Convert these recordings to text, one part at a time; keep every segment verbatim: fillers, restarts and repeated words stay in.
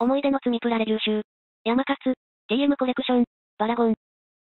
思い出の罪プラレビュー集。山勝、ティーエム コレクション、バラゴン。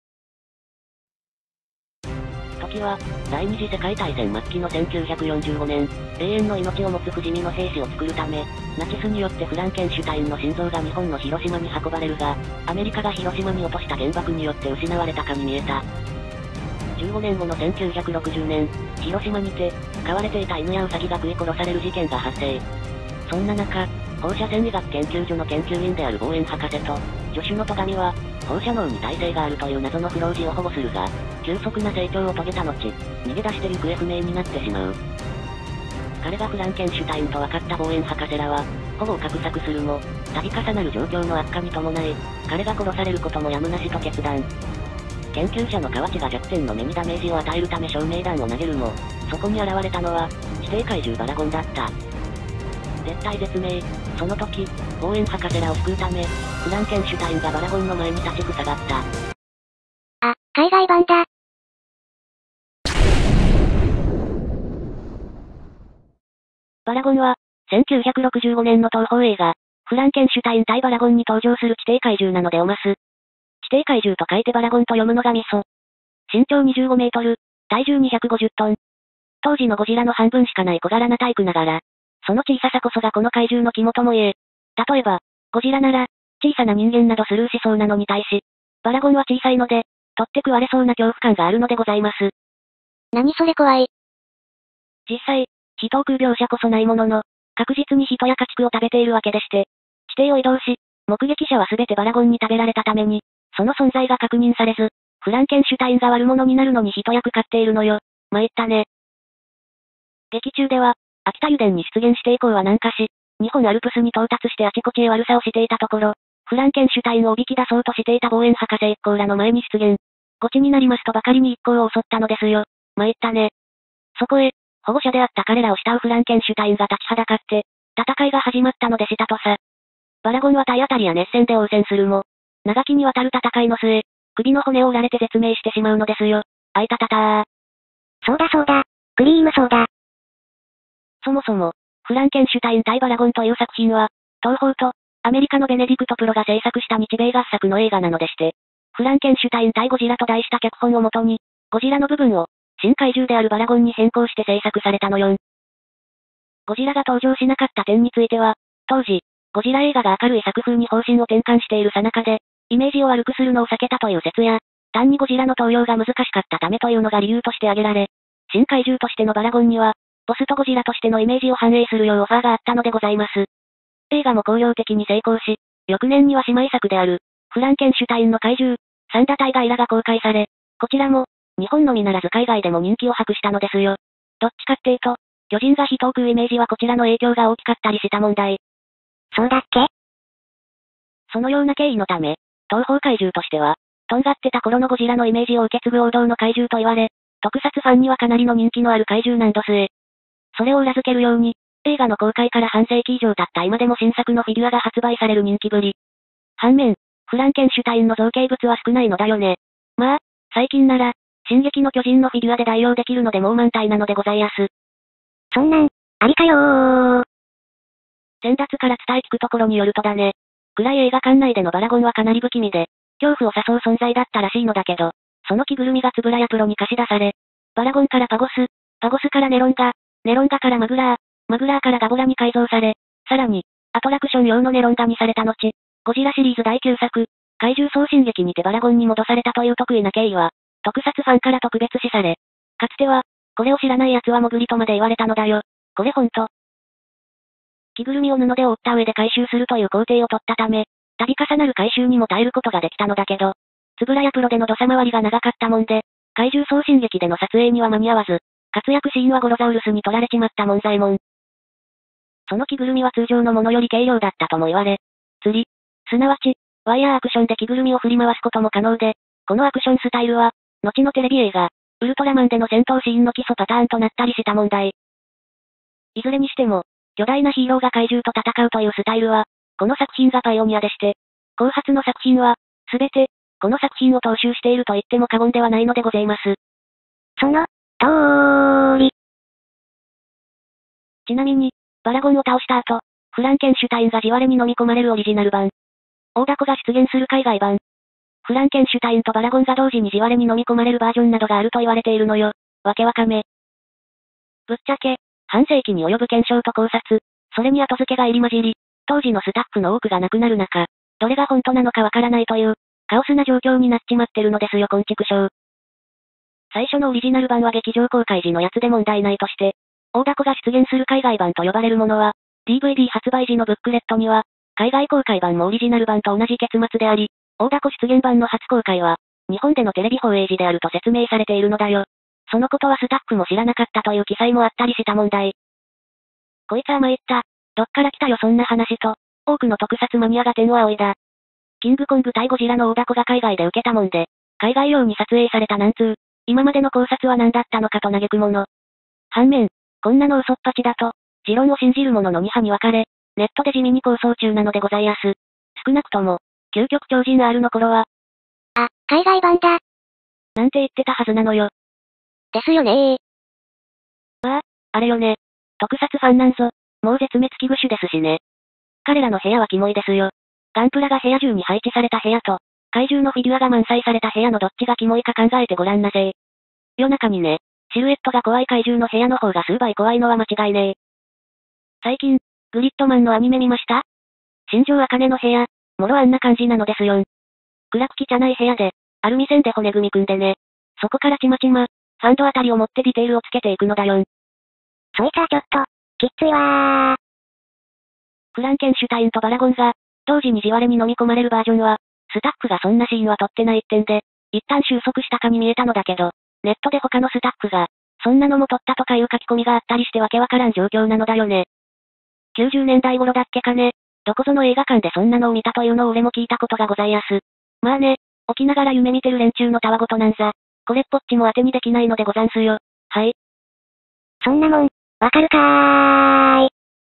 時は、第二次世界大戦末期のせんきゅうひゃくよんじゅうごねん、永遠の命を持つ不死身の兵士を作るため、ナチスによってフランケンシュタインの心臓が日本の広島に運ばれるが、アメリカが広島に落とした原爆によって失われたかに見えた。じゅうごねんごのせんきゅうひゃくろくじゅうねん、広島にて、飼われていた犬やウサギが食い殺される事件が発生。そんな中、放射線医学研究所の研究員であるボーエン博士と、助手の戸上は、放射能に耐性があるという謎のフロージを保護するが、急速な成長を遂げた後、逃げ出して行方不明になってしまう。彼がフランケンシュタインと分かったボーエン博士らは、保護を画策するも、度重なる状況の悪化に伴い、彼が殺されることもやむなしと決断。研究者の河内が弱点の目にダメージを与えるため照明弾を投げるも、そこに現れたのは、地底怪獣バラゴンだった。絶体絶命。その時、ボーエン博士らを救うため、フランケンシュタインがバラゴンの前に立ちふさがった。 あ、海外版だ。 バラゴンは、せんきゅうひゃくろくじゅうごねんの東宝映画、フランケンシュタイン対バラゴンに登場する地底怪獣なのでおます。地底怪獣と書いてバラゴンと読むのがミソ。身長にじゅうごメートル、体重にひゃくごじゅっトン。当時のゴジラの半分しかない小柄な体育ながら、その小ささこそがこの怪獣の肝とも言え。例えば、ゴジラなら、小さな人間などスルーしそうなのに対し、バラゴンは小さいので、取って食われそうな恐怖感があるのでございます。 何それ怖い。 実際、人を食う描写こそないものの、確実に人や家畜を食べているわけでして、地底を移動し、目撃者はすべてバラゴンに食べられたために、その存在が確認されず、フランケンシュタインが悪者になるのに一役買っているのよ。参ったね。劇中では、秋田油田に出現して以降は南下し、日本アルプスに到達してあちこちへ悪さをしていたところ、フランケンシュタインをおびき出そうとしていたボーエン博士一行らの前に出現。ゴチになりますとばかりに一行を襲ったのですよ。参ったね。そこへ、保護者であった彼らを慕うフランケンシュタインが立ちはだかって、戦いが始まったのでしたとさ。バラゴンは体当たりや熱戦で応戦するも、長きにわたる戦いの末、首の骨を折られて絶命してしまうのですよ。あいたたたー。 そうだそうだ。クリームソーダ。 そもそも、フランケンシュタイン対バラゴンという作品は、東宝と、アメリカのベネディクトプロが制作した日米合作の映画なのでして、フランケンシュタイン対ゴジラと題した脚本をもとに、ゴジラの部分を、新怪獣であるバラゴンに変更して制作されたのよん。ゴジラが登場しなかった点については、当時、ゴジラ映画が明るい作風に方針を転換しているさなかで、イメージを悪くするのを避けたという説や、単にゴジラの登用が難しかったためというのが理由として挙げられ、新怪獣としてのバラゴンには、ボスとゴジラとしてのイメージを反映するようオファーがあったのでございます。映画も興行的に成功し、翌年には姉妹作である、フランケンシュタインの怪獣、サンダタイガイラが公開され、こちらも、日本のみならず海外でも人気を博したのですよ。どっちかっていうと、巨人が人を食うイメージはこちらの影響が大きかったりした問題。 そうだっけ？ そのような経緯のため、東宝怪獣としては、とんがってた頃のゴジラのイメージを受け継ぐ王道の怪獣と言われ、特撮ファンにはかなりの人気のある怪獣なんどすえ。それを裏付けるように、映画の公開から半世紀以上経った今でも新作のフィギュアが発売される人気ぶり。反面、フランケンシュタインの造形物は少ないのだよね。まあ、最近なら、進撃の巨人のフィギュアで代用できるのでもう満体なのでございやす。 そんなん、ありかよー。 先達から伝え聞くところによるとだね。暗い映画館内でのバラゴンはかなり不気味で、恐怖を誘う存在だったらしいのだけど、その着ぐるみがつぶらやプロに貸し出され、バラゴンからパゴス、パゴスからネロンガ、ネロンガからマグラー、マグラーからガボラに改造され、さらに、アトラクション用のネロンガにされた後、ゴジラシリーズだいきゅうさく、怪獣送信劇にてバラゴンに戻されたという得意な経緯は、特撮ファンから特別視され、かつては、これを知らない奴は潜りとまで言われたのだよ。これほんと。着ぐるみを布で覆った上で回収するという工程を取ったため、度重なる回収にも耐えることができたのだけど、つぶらやプロでの土佐回りが長かったもんで、怪獣送信劇での撮影には間に合わず、活躍シーンはゴロザウルスに取られちまったもんざいもん。その着ぐるみは通常のものより軽量だったとも言われ、釣り、すなわち、ワイヤーアクションで着ぐるみを振り回すことも可能で、このアクションスタイルは、後のテレビ映画、ウルトラマンでの戦闘シーンの基礎パターンとなったりした問題。いずれにしても、巨大なヒーローが怪獣と戦うというスタイルは、この作品がパイオニアでして、後発の作品は、すべて、この作品を踏襲していると言っても過言ではないのでございます。 その、とーり。 ちなみに、バラゴンを倒した後、 フランケンシュタインが地割れに飲み込まれるオリジナル版。大凧が出現する海外版。フランケンシュタインとバラゴンが同時に地割れに飲み込まれるバージョンなどがあると言われているのよ。わけわかめ。ぶっちゃけ、半世紀に及ぶ検証と考察、それに後付けが入り混じり、当時のスタッフの多くが亡くなる中、どれが本当なのかわからないという、カオスな状況になっちまってるのですよ、こんちくしょう。最初のオリジナル版は劇場公開時のやつで問題ないとして、大凧が出現する海外版と呼ばれるものは、ディーブイディー 発売時のブックレットには、海外公開版もオリジナル版と同じ結末であり、大凧出現版の初公開は、日本でのテレビ放映時であると説明されているのだよ。そのことはスタッフも知らなかったという記載もあったりした問題。こいつは参った。どっから来たよそんな話と、多くの特撮マニアが天を仰いだ。キングコング対ゴジラの大凧が海外で受けたもんで、海外用に撮影されたなんつう、今までの考察は何だったのかと嘆くもの。反面、こんなの嘘っぱちだと、持論を信じる者のに派に分かれ、ネットで地味に構想中なのでございやす。少なくとも、究極超人 R の頃は、 あ、海外版だ。 なんて言ってたはずなのよ。 ですよねー。 まあ、あれよね。特撮ファンなんぞ、もう絶滅危惧種ですしね。彼らの部屋はキモいですよ。ガンプラが部屋中に配置された部屋と、怪獣のフィギュアが満載された部屋のどっちがキモいか考えてごらんなぜ。夜中にね、シルエットが怖い怪獣の部屋の方が数倍怖いのは間違いねえ。最近、グリッドマンのアニメ見ました？新庄茜の部屋、もろあんな感じなのですよん。暗く汚い部屋で、アルミ線で骨組み組んでね。そこからちまちま、ファンドあたりを持ってディテールをつけていくのだよん。 そいつはちょっと、きついわー。 フランケンシュタインとバラゴンが、同時に地割れに飲み込まれるバージョンは、スタッフがそんなシーンは撮ってないってんで、一旦収束したかに見えたのだけど、ネットで他のスタッフが、そんなのも撮ったとかいう書き込みがあったりしてわけわからん状況なのだよね。きゅうじゅうねんだい頃だっけかね。どこぞの映画館でそんなのを見たというのを俺も聞いたことがございやす。まあね、起きながら夢見てる連中のたわごとなんざ、これっぽっちも当てにできないのでござんすよ。はい。 そんなもん、わかるかーい。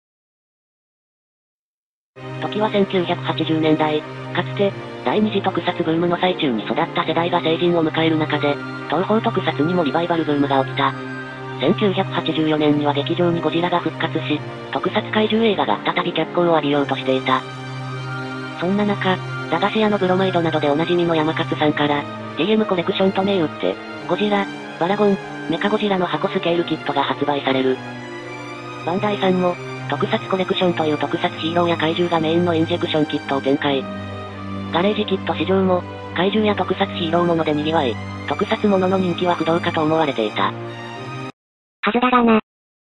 時はせんきゅうひゃくはちじゅうねんだい、かつて、第二次特撮ブームの最中に育った世代が成人を迎える中で、東宝特撮にもリバイバルブームが起きた。せんきゅうひゃくはちじゅうよねんには劇場にゴジラが復活し、特撮怪獣映画が再び脚光を浴びようとしていた。そんな中、駄菓子屋のブロマイドなどでおなじみの山勝さんから、ティーエム コレクションと銘打って、ゴジラ、バラゴン、メカゴジラの箱スケールキットが発売される。バンダイさんも、特撮コレクションという特撮ヒーローや怪獣がメインのインジェクションキットを展開。ガレージキット市場も、怪獣や特撮ヒーローもので賑わい、特撮ものの人気は不動かと思われていた。 はずだがな。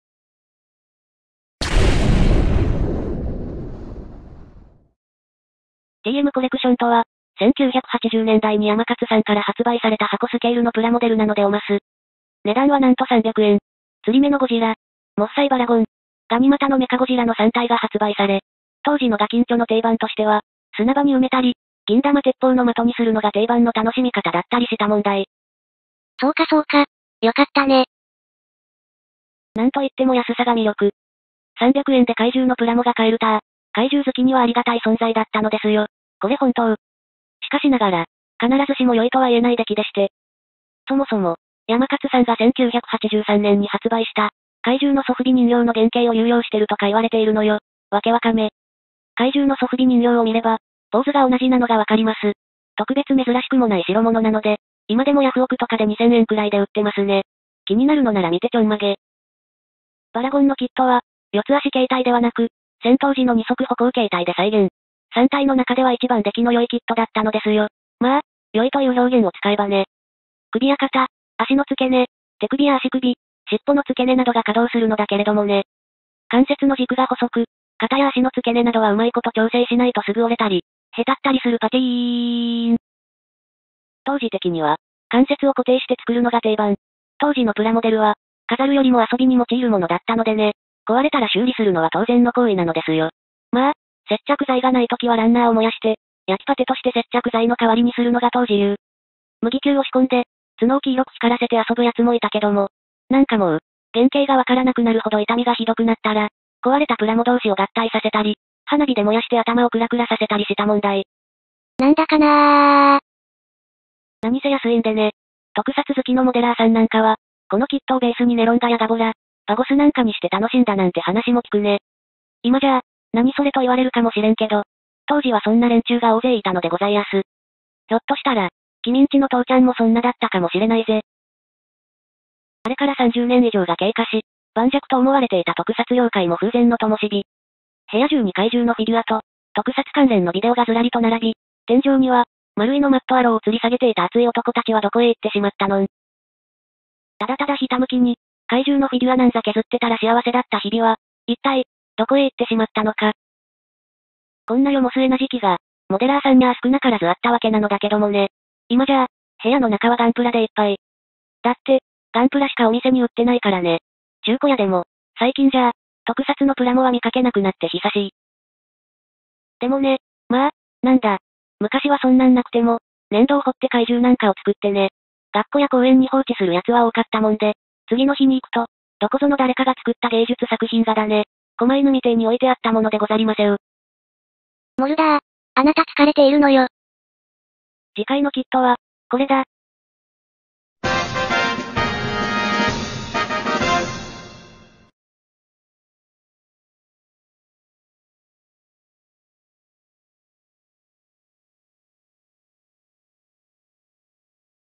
ティーエム コレクションとは、せんきゅうひゃくはちじゅうねんだいに山勝さんから発売された箱スケールのプラモデルなのでおます。値段はなんとさんびゃくえん。釣り目のゴジラ、モッサイバラゴン、ガニ股のメカゴジラのさんたいが発売され、当時のガキンチョの定番としては、砂場に埋めたり、銀玉鉄砲の的にするのが定番の楽しみ方だったりした問題。 そうかそうか。よかったね。 なんといっても安さが魅力。さんびゃくえんで怪獣のプラモが買えるた怪獣好きにはありがたい存在だったのですよ。これ本当。しかしながら、必ずしも良いとは言えない出来でして。そもそも、山勝さんがせんきゅうひゃくはちじゅうさんねんに発売した、怪獣のソフビ人形の原型を有用してるとか言われているのよ。わけわかめ。怪獣のソフビ人形を見れば、ポーズが同じなのがわかります。特別珍しくもない代物なので、今でもヤフオクとかでにせんえんくらいで売ってますね。気になるのなら見てちょんまげ。バラゴンのキットは、四つ足形態ではなく、戦闘時の二足歩行形態で再現。三体の中では一番出来の良いキットだったのですよ。まあ、良いという表現を使えばね。首や肩、足の付け根、手首や足首、尻尾の付け根などが稼働するのだけれどもね。関節の軸が細く、肩や足の付け根などはうまいこと調整しないとすぐ折れたり、へたったりするパティーン。当時的には、関節を固定して作るのが定番。当時のプラモデルは、飾るよりも遊びに用いるものだったのでね。壊れたら修理するのは当然の行為なのですよ。まあ、接着剤がないときはランナーを燃やして、焼きパテとして接着剤の代わりにするのが当時流。麦球を仕込んで、角を黄色く光らせて遊ぶやつもいたけども。なんかもう、原型がわからなくなるほど痛みがひどくなったら、壊れたプラモ同士を合体させたり、花火で燃やして頭をクラクラさせたりした問題。 なんだかなー。 何せ安いんでね。特撮好きのモデラーさんなんかは、このキットをベースにネロンガやガボラ、パゴスなんかにして楽しんだなんて話も聞くね。今じゃあ、 何それと言われるかもしれんけど、当時はそんな連中が大勢いたのでございやす。ひょっとしたら、君んちの父ちゃんもそんなだったかもしれないぜ。あれからさんじゅうねん以上が経過し、盤石と思われていた特撮妖怪も風前の灯火。部屋中に怪獣のフィギュアと、特撮関連のビデオがずらりと並び、天井には、丸いのマットアローを吊り下げていた熱い男たちはどこへ行ってしまったのん。ただただひたむきに、怪獣のフィギュアなんざ削ってたら幸せだった日々は、一体、どこへ行ってしまったのか。こんな世も末な時期が、モデラーさんには少なからずあったわけなのだけどもね。今じゃあ、部屋の中はガンプラでいっぱい。だって、ガンプラしかお店に売ってないからね。中古屋でも、最近じゃあ、特撮のプラモは見かけなくなって久しい。でもね、まあ、なんだ。昔はそんなんなくても、粘土を掘って怪獣なんかを作ってね。学校や公園に放置するやつは多かったもんで、次の日に行くと、どこぞの誰かが作った芸術作品がだね、狛犬みてえに置いてあったものでござりませう。 モルダー、あなた疲れているのよ。 次回のキットは、これだ。